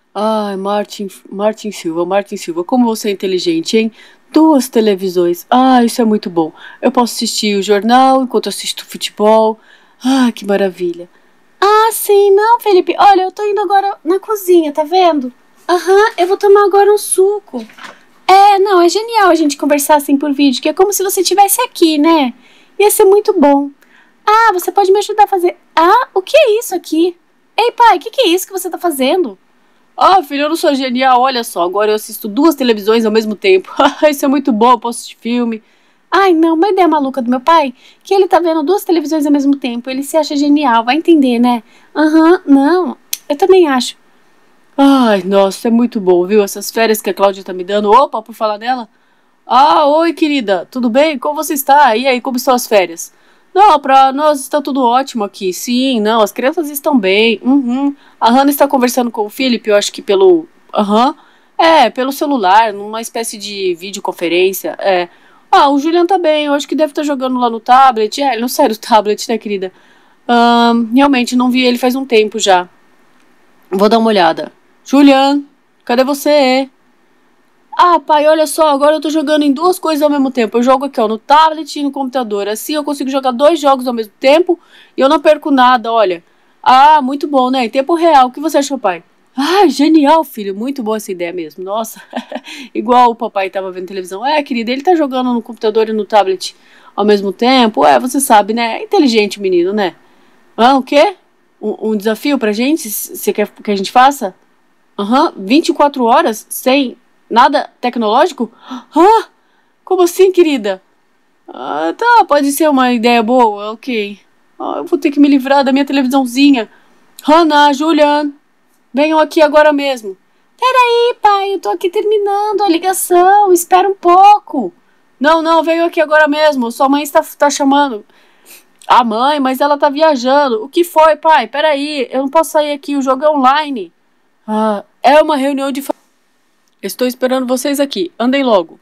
Ai, Martin Silva, como você é inteligente, hein? Duas televisões. Ah, isso é muito bom. Eu posso assistir o jornal enquanto assisto futebol. Ah, que maravilha. Ah, sim, não, Felipe. Olha, eu tô indo agora na cozinha, tá vendo? Aham, eu vou tomar agora um suco. É, não, é genial a gente conversar assim por vídeo, que é como se você estivesse aqui, né? Ia ser muito bom. Ah, você pode me ajudar a fazer. Ah, o que é isso aqui? Ei, pai, o que é isso que você tá fazendo? Ah, filho, eu não sou genial, olha só, agora eu assisto duas televisões ao mesmo tempo. Isso é muito bom, eu posso assistir filme. Ai, não, uma ideia maluca do meu pai, que ele tá vendo duas televisões ao mesmo tempo, ele se acha genial, vai entender, né? Aham, não, eu também acho. Ai, nossa, é muito bom, viu? Essas férias que a Cláudia tá me dando. Opa, por falar nela. Ah, oi, querida, tudo bem? Como você está? E aí, como estão as férias? Não, pra nós está tudo ótimo aqui. Sim, não, as crianças estão bem. Uhum. A Hannah está conversando com o Philip, eu acho que pelo. Aham. É, pelo celular, numa espécie de videoconferência. É. Ah, o Julian tá bem, eu acho que deve estar jogando lá no tablet. É, ele não sai do tablet, né, querida? Realmente, não vi ele faz um tempo já. Vou dar uma olhada. Julian, cadê você? Ah, pai, olha só, agora eu tô jogando em duas coisas ao mesmo tempo. Eu jogo aqui, ó, no tablet e no computador. Assim eu consigo jogar dois jogos ao mesmo tempo e eu não perco nada, olha. Ah, muito bom, né? Em tempo real. O que você achou, pai? Ah, genial, filho. Muito boa essa ideia mesmo. Nossa, igual o papai tava vendo televisão. É, querida, ele tá jogando no computador e no tablet ao mesmo tempo. É, você sabe, né? É inteligente o menino, né? Ah, o quê? Um desafio pra gente? Você quer que a gente faça? Aham, 24 horas sem nada tecnológico? Hã? Como assim, querida? Ah, tá, pode ser uma ideia boa, ok. Ah, eu vou ter que me livrar da minha televisãozinha. Hannah, Julian, venham aqui agora mesmo. Peraí, pai, eu tô aqui terminando a ligação, espera um pouco. Não, não, venham aqui agora mesmo, sua mãe está chamando. A mãe, mas ela tá viajando. O que foi, pai? Peraí, eu não posso sair aqui, o jogo é online. Ah, é uma reunião de. Estou esperando vocês aqui. Andem logo.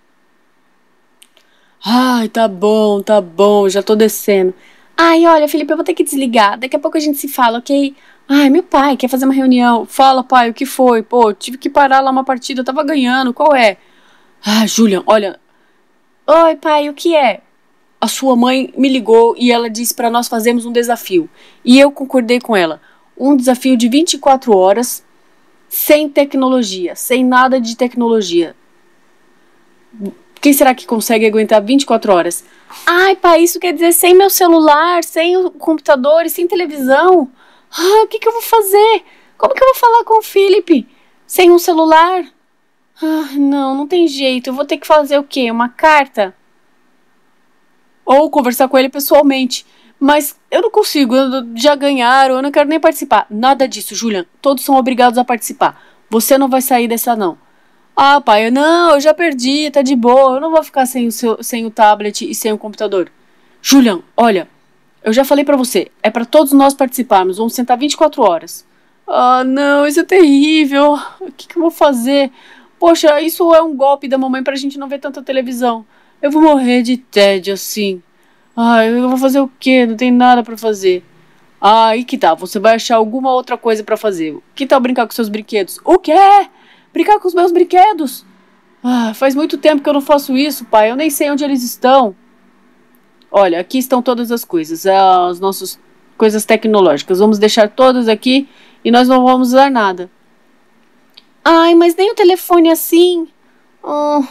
Ai, tá bom, já tô descendo. Ai, olha, Felipe, eu vou ter que desligar. Daqui a pouco a gente se fala, ok? Ai, meu pai quer fazer uma reunião. Fala, pai, o que foi? Pô, tive que parar lá uma partida, eu tava ganhando. Qual é? Ah, Julian, olha. Oi, pai, o que é? A sua mãe me ligou e ela disse pra nós fazermos um desafio. E eu concordei com ela. Um desafio de 24 horas sem tecnologia, sem nada de tecnologia. Quem será que consegue aguentar 24 horas? Ai, pai, isso quer dizer sem meu celular, sem o computador e sem televisão? Ah, o que eu vou fazer? Como que eu vou falar com o Felipe? Sem um celular? Ah, não, não tem jeito. Eu vou ter que fazer o quê? Uma carta? Ou conversar com ele pessoalmente. Mas eu não consigo, já ganharam, eu não quero nem participar. Nada disso, Julian. Todos são obrigados a participar. Você não vai sair dessa, não. Ah, pai, não, eu já perdi, tá de boa. Eu não vou ficar sem o tablet e sem o computador. Julian, olha, eu já falei pra você, é pra todos nós participarmos. Vamos sentar 24 horas. Ah, não, isso é terrível. O que eu vou fazer? Poxa, isso é um golpe da mamãe pra gente não ver tanta televisão. Eu vou morrer de tédio assim. Ah, eu vou fazer o quê? Não tem nada pra fazer. Ah, aí que tá. Você vai achar alguma outra coisa pra fazer. Que tal brincar com seus brinquedos? O quê? Brincar com os meus brinquedos? Ah, faz muito tempo que eu não faço isso, pai. Eu nem sei onde eles estão. Olha, aqui estão todas as coisas, as nossas coisas tecnológicas. Vamos deixar todas aqui e nós não vamos usar nada. Ai, mas nem o telefone assim. Ah,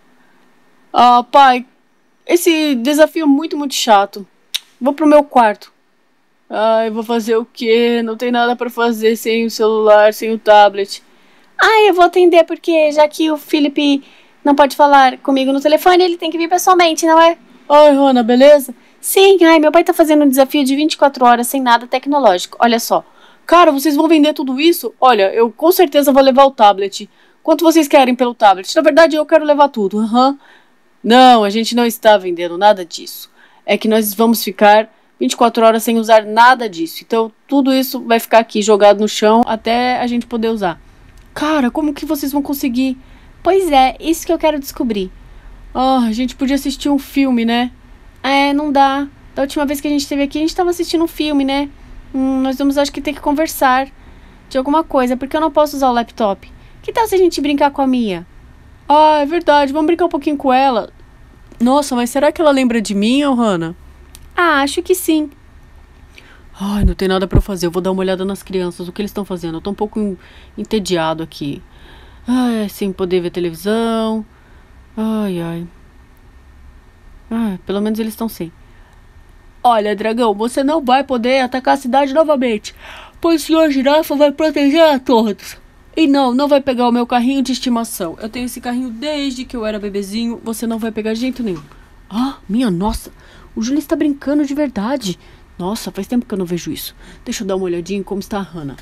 pai, esse desafio é muito, muito chato. Vou pro meu quarto. Ai, vou fazer o quê? Não tem nada pra fazer sem o celular, sem o tablet. Ai, eu vou atender porque já que o Felipe não pode falar comigo no telefone, ele tem que vir pessoalmente, não é? Ai, Rona, beleza? Sim, ai, meu pai tá fazendo um desafio de 24 horas sem nada tecnológico. Olha só. Cara, vocês vão vender tudo isso? Olha, eu com certeza vou levar o tablet. Quanto vocês querem pelo tablet? Na verdade, eu quero levar tudo. Aham. Não, a gente não está vendendo nada disso. É que nós vamos ficar 24 horas sem usar nada disso. Então, tudo isso vai ficar aqui jogado no chão até a gente poder usar. Cara, como que vocês vão conseguir? Pois é, isso que eu quero descobrir. Ah, a gente podia assistir um filme, né? É, não dá. Da última vez que a gente esteve aqui, a gente estava assistindo um filme, né? Nós vamos, acho que, ter que conversar. de alguma coisa, porque eu não posso usar o laptop. Que tal se a gente brincar com a Mia? Ah, é verdade, vamos brincar um pouquinho com ela. Nossa, mas será que ela lembra de mim, ô Hannah? Ah, acho que sim. Ai, não tem nada pra eu fazer. Eu vou dar uma olhada nas crianças, o que eles estão fazendo. Eu tô um pouco entediado aqui. Ai, sem poder ver televisão. Ai, ai. Ah, pelo menos eles estão sem. Olha, dragão, você não vai poder atacar a cidade novamente, pois o senhor Girafa vai proteger a todos. E não vai pegar o meu carrinho de estimação. Eu tenho esse carrinho desde que eu era bebezinho. Você não vai pegar de jeito nenhum. Ah, minha nossa. O Júlio está brincando de verdade. Nossa, faz tempo que eu não vejo isso. Deixa eu dar uma olhadinha em como está a Hannah.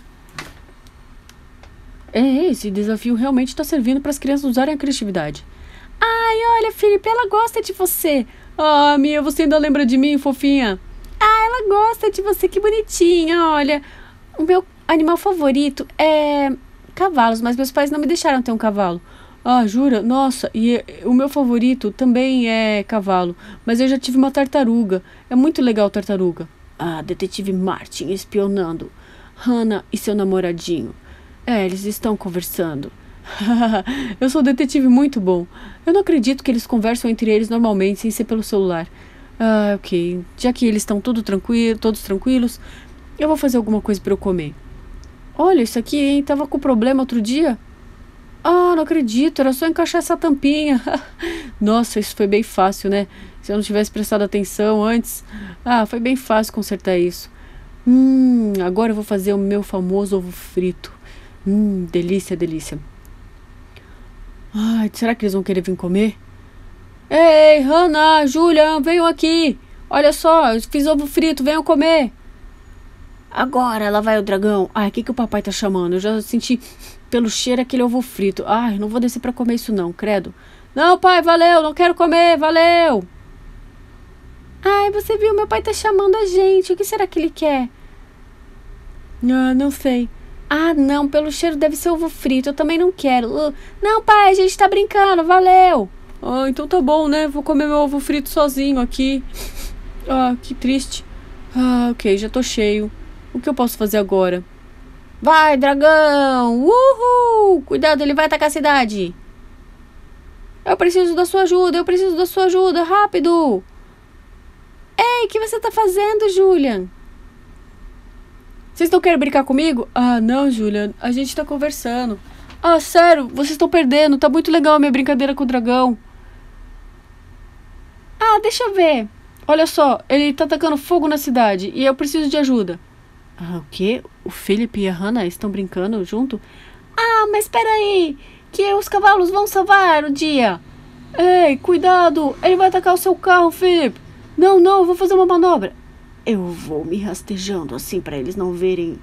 Esse desafio realmente está servindo para as crianças usarem a criatividade. Ai, olha, Felipe, ela gosta de você. Ah, Mia, você ainda lembra de mim, fofinha? Ah, ela gosta de você, que bonitinha, olha. O meu animal favorito é cavalos, mas meus pais não me deixaram ter um cavalo. Ah, jura? Nossa, e o meu favorito também é cavalo, mas eu já tive uma tartaruga. É muito legal tartaruga. Ah, detetive Martin espionando Hannah e seu namoradinho. Eles estão conversando. Eu sou um detetive muito bom. Eu não acredito que eles conversam entre eles normalmente, sem ser pelo celular. Ah, ok. Já que eles estão todos tranquilos, eu vou fazer alguma coisa para eu comer. Olha, isso aqui, hein? Tava com problema outro dia. Ah, não acredito. Era só encaixar essa tampinha. Nossa, isso foi bem fácil, né? Se eu não tivesse prestado atenção antes. Ah, foi bem fácil consertar isso. Agora eu vou fazer o meu famoso ovo frito. Delícia, delícia. Ai, será que eles vão querer vir comer? Ei, Hannah, Julian, venham aqui. Olha só, eu fiz ovo frito, venham comer. Agora, lá vai o dragão. Ai, o que o papai tá chamando? Eu já senti pelo cheiro aquele ovo frito. Ai, não vou descer pra comer isso não, credo. Não, pai, valeu, não quero comer, valeu. Ai, você viu, meu pai tá chamando a gente. O que será que ele quer? Ah, não sei. Ah, não, pelo cheiro deve ser ovo frito, eu também não quero. Não, pai, a gente tá brincando, valeu. Ah, então tá bom, né? Vou comer meu ovo frito sozinho aqui. Ah, que triste. Ah, ok, já tô cheio. O que eu posso fazer agora? Vai, dragão! Uhul! Cuidado, ele vai atacar a cidade. Eu preciso da sua ajuda, rápido! Ei, o que você tá fazendo, Julian? Vocês não querem brincar comigo? Ah, não, Julian, a gente tá conversando. Ah, sério, vocês estão perdendo, tá muito legal a minha brincadeira com o dragão. Ah, deixa eu ver. Olha só, ele tá atacando fogo na cidade e eu preciso de ajuda. Ah, o quê? O Philip e a Hannah estão brincando junto? Ah, mas peraí, que os cavalos vão salvar o dia. Ei, cuidado, ele vai atacar o seu carro, Philip. Não, eu vou fazer uma manobra. Eu vou me rastejando assim pra eles não verem.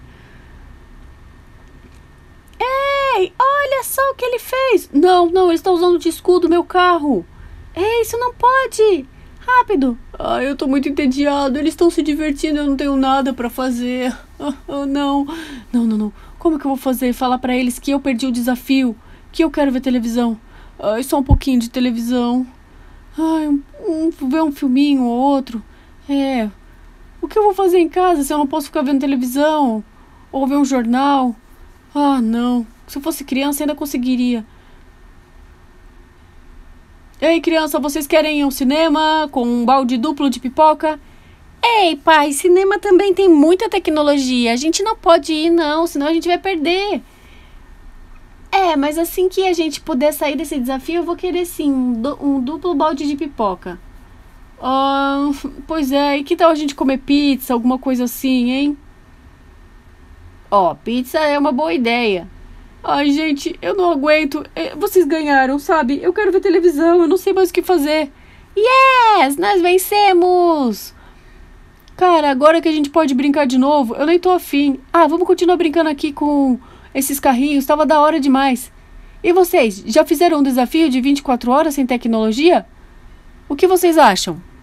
Ei, olha só o que ele fez. Não, ele está usando de escudo meu carro. Ei, isso não pode. Rápido. Ai, eu tô muito entediado. Eles estão se divertindo, eu não tenho nada pra fazer. Não. Como que eu vou fazer? Falar pra eles que eu perdi o desafio, que eu quero ver televisão. Ai, só um pouquinho de televisão. Ai, ver um filminho ou outro. O que eu vou fazer em casa se eu não posso ficar vendo televisão? Ou ver um jornal? Ah, não. Se eu fosse criança, ainda conseguiria. Ei, criança, vocês querem ir ao cinema com um balde duplo de pipoca? Ei, pai, cinema também tem muita tecnologia. A gente não pode ir, não, senão a gente vai perder. Mas assim que a gente puder sair desse desafio, eu vou querer sim um duplo balde de pipoca. Ah, pois é, e que tal a gente comer pizza, alguma coisa assim, hein? Pizza é uma boa ideia. Ai, gente, eu não aguento. Vocês ganharam, sabe? Eu quero ver televisão, eu não sei mais o que fazer. Yes, nós vencemos! Cara, agora que a gente pode brincar de novo, eu nem tô afim. Ah, vamos continuar brincando aqui com esses carrinhos, tava da hora demais. E vocês, já fizeram um desafio de 24 horas sem tecnologia? O que vocês acham?